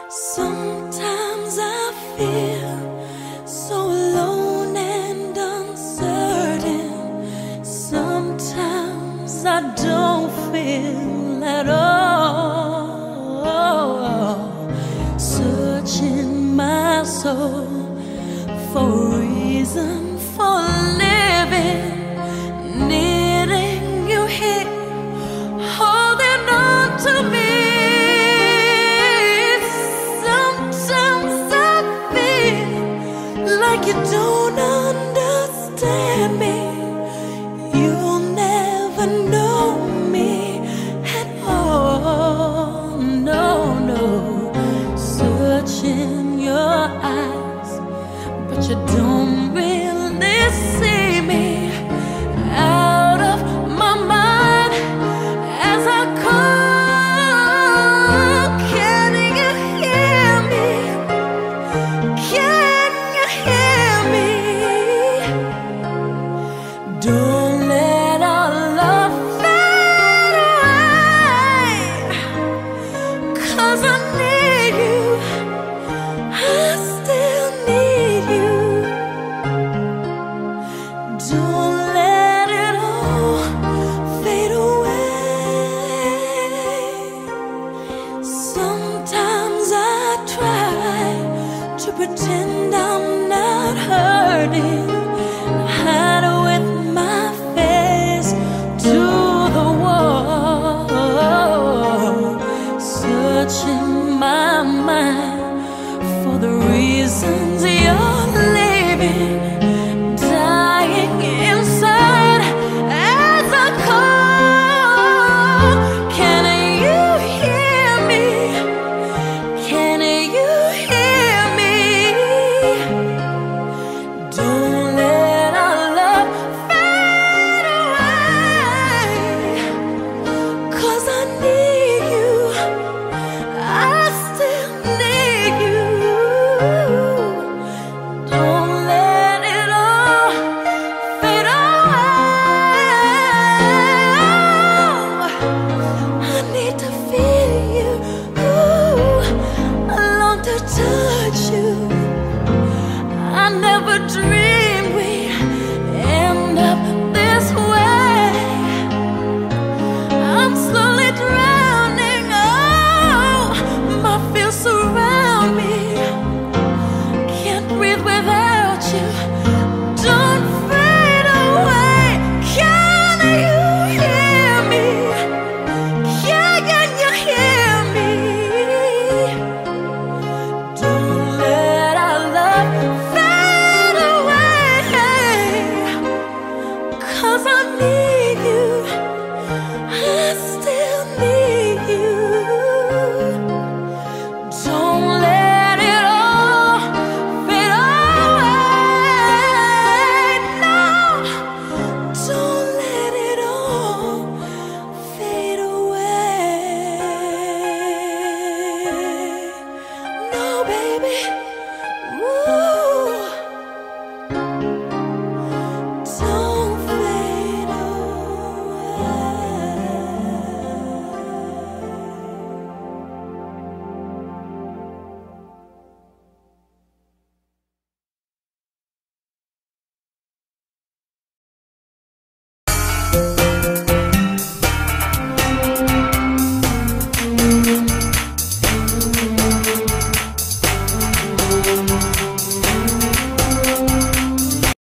Sometimes I feel so alone and uncertain. Sometimes I don't feel at all. Searching my soul for a reason for living, needing you here, holding on to me. Like you don't understand me, you'll never know me at all. No, no. Searching your eyes, but you don't really see me. Out of my mind as I call, can you hear me? Don't let our love fade away, 'cause I need you, I still need you. Don't let it all fade away. Sometimes I try to pretend I'm not hurting, hide with my face to the wall, searching my mind for the reasons you're leaving, dying inside as I call. Can you hear me? Can you hear me? Don't let our love fade away, 'cause I need you, I still need you. Don't let it all fade away. I need to feel you, I long to touch you. I never dreamed we'd end up this way. I'm slowly drowning, oh, my fears surround me. Can't breathe without you, don't fade away. Can you hear me? Can you hear me? Don't let our love fade away, 'cause I need you, I still need you. Don't let it all fade away, no. Don't let it all fade away, no, baby. Ooh. Don't fade away.